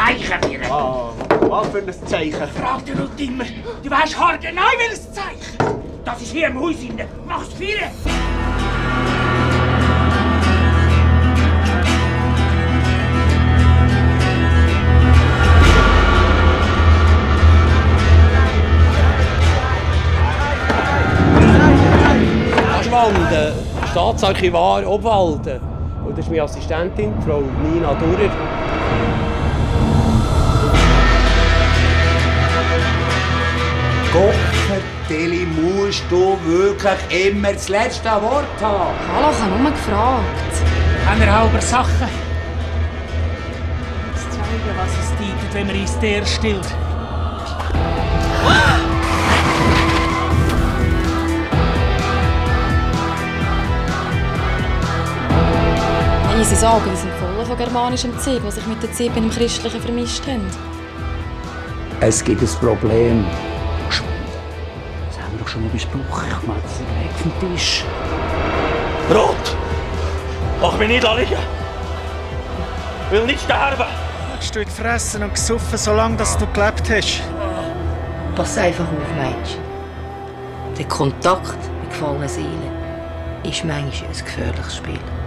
Zeichen für ihn. Ah, was für ein Zeichen? Frag dich nicht immer. Du weißt haargenau welches Zeichen. Das ist hier im Haus innen. Mach's vier. Aschwanden, Staatsarchivar Obwalden. Und das ist meine Assistentin, Frau Nina Durer. Gottverdeli, musst du wirklich immer das letzte Wort haben? Hallo, ich habe nur gefragt. Haben wir halber Sachen? Jetzt zeigen, was es tut, wenn man ins Teer stillt. Sie sagen, wir sind voll von germanischem Zeug, was sich mit der Zeit mit dem Christlichen vermischt haben. Es gibt ein Problem. Das haben wir doch schon mal besprochen. Ich mache das weg vom Tisch. Rot! Mach mich nicht liegen! Will nicht sterben! Hast du gefressen und gesoffen, solange dass du gelebt hast? Pass einfach auf, Mädchen. Der Kontakt mit gefallenen Seelen ist manchmal ein gefährliches Spiel.